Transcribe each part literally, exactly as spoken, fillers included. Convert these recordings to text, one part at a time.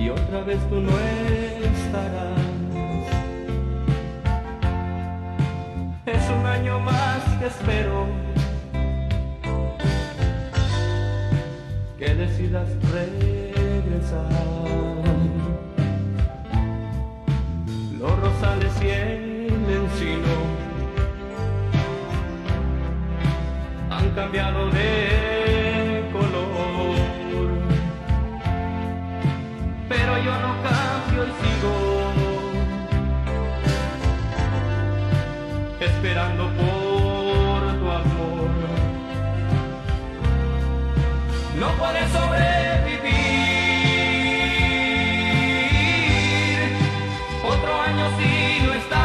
y otra vez tú no estarás. Es un año más que espero que decidas regresar. Los rosales y el encino han cambiado de color, pero yo no cambio y sigo esperando por tu amor. No puedes sobrevivir otro año si no estás.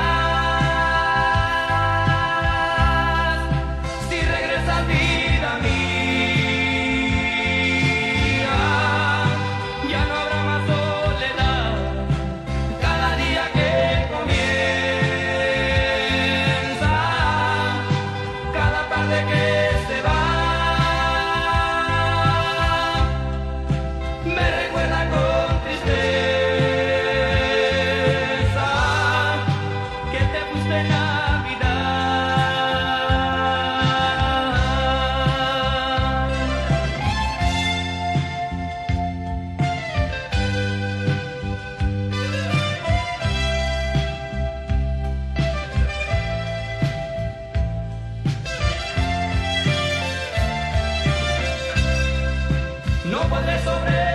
Si regresas, vida mía, ya no habrá más soledad. Cada día que comienza, cada tarde que se va, me recuerda con tristeza que te fuiste en Navidad. No podré sobre